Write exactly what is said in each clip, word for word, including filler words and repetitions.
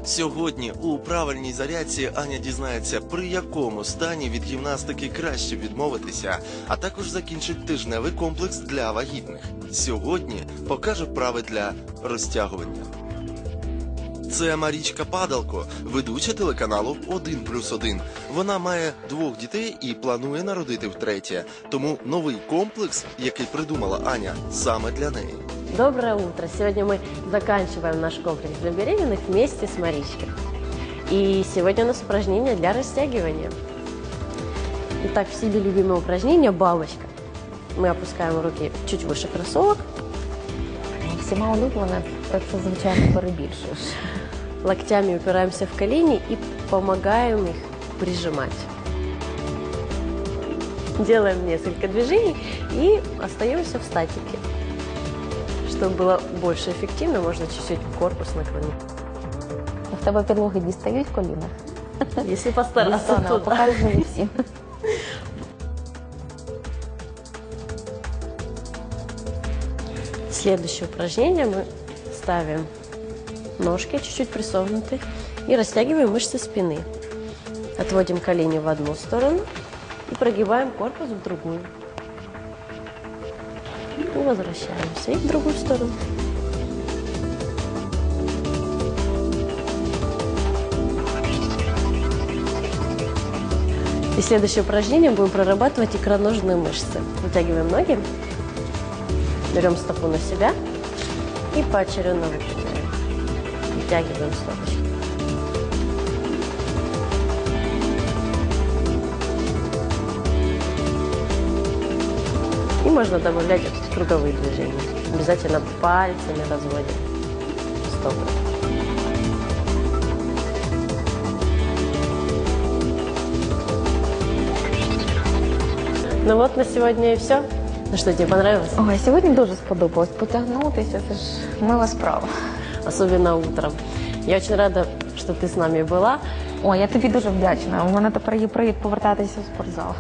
Сьогодні у правильній зарядці Аня дізнається, при якому стані від гімнастики краще відмовитися, а також закінчить тижневий комплекс для вагітних. Сьогодні покаже вправи для розтягування. Це Марічка Падалко, ведуча телеканалу один плюс один. Вона має двох дітей і планує народити втретє. Тому новий комплекс, який придумала Аня, саме для неї. Доброе утро! Сегодня мы заканчиваем наш комплекс для беременных вместе с Маричкой. И сегодня у нас упражнение для растягивания. Итак, в себе любимое упражнение – бабочка. Мы опускаем руки чуть выше кроссовок. Всіма улюблене, це, звичайно, перебільшуєш. Локтями упираемся в колени и помогаем их прижимать. Делаем несколько движений и остаемся в статике. Чтобы было больше эффективно, можно чуть-чуть корпус наклонить. В тебе підлоги дістають в колінах? Если постараться, то да. Показывали всім. Следующее упражнение мы ставим ножки чуть-чуть присогнуты и растягиваем мышцы спины. Отводим колени в одну сторону и прогибаем корпус в другую. И возвращаемся и в другую сторону. И следующее упражнение будем прорабатывать икроножные мышцы. Вытягиваем ноги, берем стопу на себя и поочередно выпрямляем. Вытягиваем стопочки. И можно добавлять круговые движения. Обязательно пальцами разводим стопы. Ну вот на сегодня и все. Ну что, тебе понравилось? Ой, сьогодні дуже сподобалось. Потягнутися, це ж мила справа. Особенно утром. Я очень рада, что ты с нами была. Ой, я тобі дуже вдячна. У мене тепер є привід повертатися в спортзал.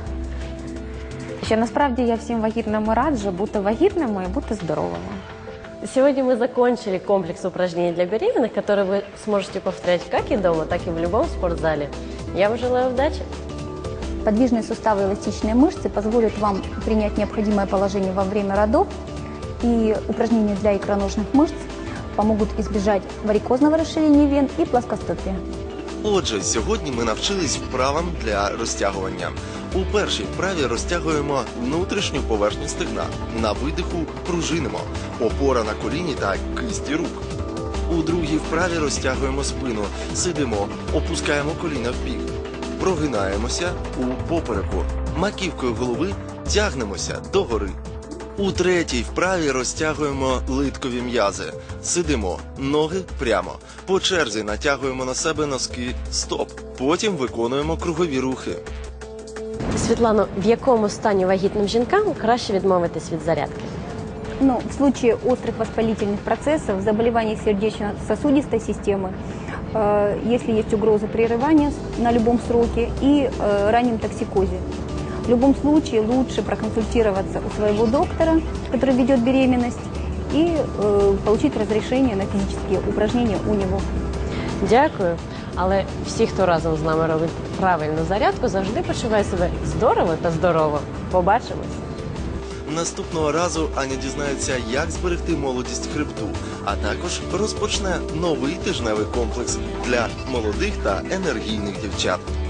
Ще насправді я всім вагітним раджу бути вагітними і бути здоровими. Сегодня мы закончили комплекс упражнений для беременных, которые вы сможете повторять как и дома, так и в любом спортзале. Я вам желаю удачи! Подвижные суставы и эластичные мышцы позволят вам принять необходимое положение во время родов, и упражнения для икроножных мышц помогут избежать варикозного расширения вен и плоскостопия. Отже, сьогодні ми навчились вправам для розтягування. У першій вправі розтягуємо внутрішню поверхню стегна. На видиху пружинимо. Опора на коліні та кисті рук. У другій вправі розтягуємо спину. Сидимо, опускаємо коліна вбік. Прогинаємося у попереку. Маківкою голови тягнемося догори. У третій вправі розтягуємо литкові м'язи. Сидимо, ноги прямо. По черзі натягуємо на себе носки стоп. Потім виконуємо кругові рухи. Світлано, в якому стані вагітним жінкам краще відмовитись від зарядки? Ну, в случае острых воспалительных процессов, заболеваний сердечно-сосудистой системы, э, если есть угроза прерывания на любом сроке и э, раннем токсикозе. В любом случае лучше проконсультироваться у своего доктора, который ведет беременность, и э, получить разрешение на физические упражнения у него. Дякую. Але всі, хто разом з нами робить правильну зарядку, завжди почуває себе здорово та здорово. Побачимось! Наступного разу Аня дізнається, як зберегти молодість хребту, а також розпочне новий тижневий комплекс для молодих та енергійних дівчат.